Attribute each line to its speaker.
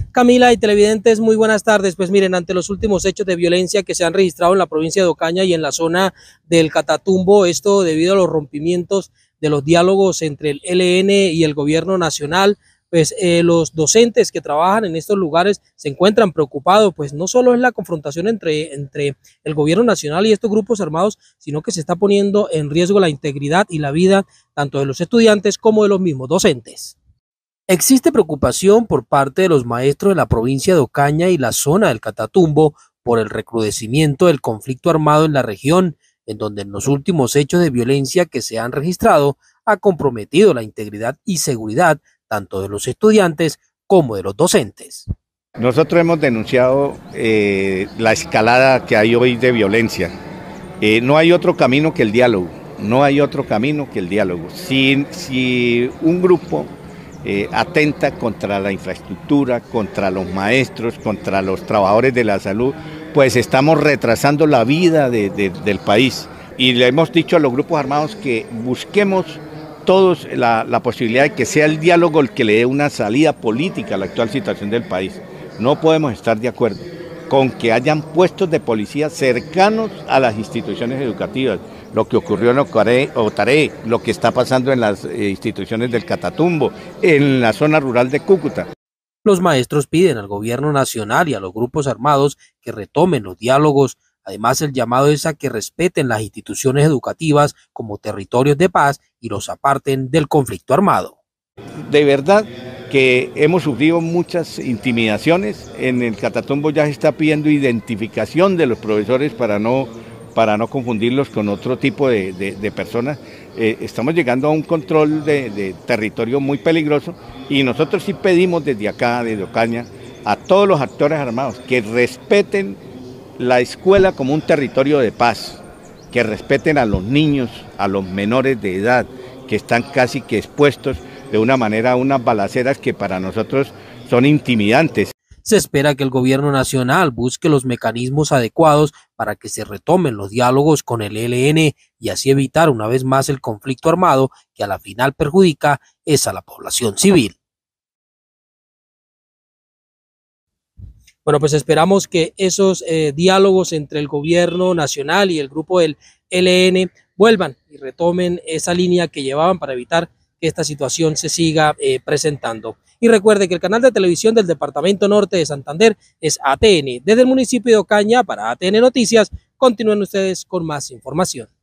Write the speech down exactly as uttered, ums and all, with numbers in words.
Speaker 1: Camila y televidentes, muy buenas tardes. Pues miren, ante los últimos hechos de violencia que se han registrado en la provincia de Ocaña y en la zona del Catatumbo, esto debido a los rompimientos de los diálogos entre el E L N y el gobierno nacional, pues eh, los docentes que trabajan en estos lugares se encuentran preocupados, pues no solo es la confrontación entre, entre el gobierno nacional y estos grupos armados, sino que se está poniendo en riesgo la integridad y la vida tanto de los estudiantes como de los mismos docentes. Existe preocupación por parte de los maestros de la provincia de Ocaña y la zona del Catatumbo por el recrudecimiento del conflicto armado en la región, en donde en los últimos hechos de violencia que se han registrado ha comprometido la integridad y seguridad tanto de los estudiantes como de los docentes.
Speaker 2: Nosotros hemos denunciado eh, la escalada que hay hoy de violencia. Eh, no hay otro camino que el diálogo, no hay otro camino que el diálogo. Si, si un grupo eh, atenta contra la infraestructura, contra los maestros, contra los trabajadores de la salud, pues estamos retrasando la vida de, de, del país. Y le hemos dicho a los grupos armados que busquemos todos la, la posibilidad de que sea el diálogo el que le dé una salida política a la actual situación del país. No podemos estar de acuerdo con que hayan puestos de policía cercanos a las instituciones educativas, lo que ocurrió en Otaré, lo que está pasando en las eh, instituciones del Catatumbo, en la zona rural de Cúcuta.
Speaker 1: Los maestros piden al gobierno nacional y a los grupos armados que retomen los diálogos. Además, el llamado es a que respeten las instituciones educativas como territorios de paz y los aparten del conflicto armado.
Speaker 2: De verdad que hemos sufrido muchas intimidaciones. En el Catatumbo ya se está pidiendo identificación de los profesores para no, para no confundirlos con otro tipo de, de, de personas. Eh, estamos llegando a un control de, de territorio muy peligroso y nosotros sí pedimos desde acá, desde Ocaña, a todos los actores armados que respeten la escuela como un territorio de paz, que respeten a los niños, a los menores de edad, que están casi que expuestos de una manera a unas balaceras que para nosotros son intimidantes.
Speaker 1: Se espera que el gobierno nacional busque los mecanismos adecuados para que se retomen los diálogos con el E L N y así evitar una vez más el conflicto armado que a la final perjudica es a la población civil. Bueno, pues esperamos que esos eh, diálogos entre el gobierno nacional y el grupo del E L N vuelvan y retomen esa línea que llevaban para evitar que esta situación se siga eh, presentando. Y recuerde que el canal de televisión del Departamento Norte de Santander es A T N. Desde el municipio de Ocaña para A T N Noticias, continúen ustedes con más información.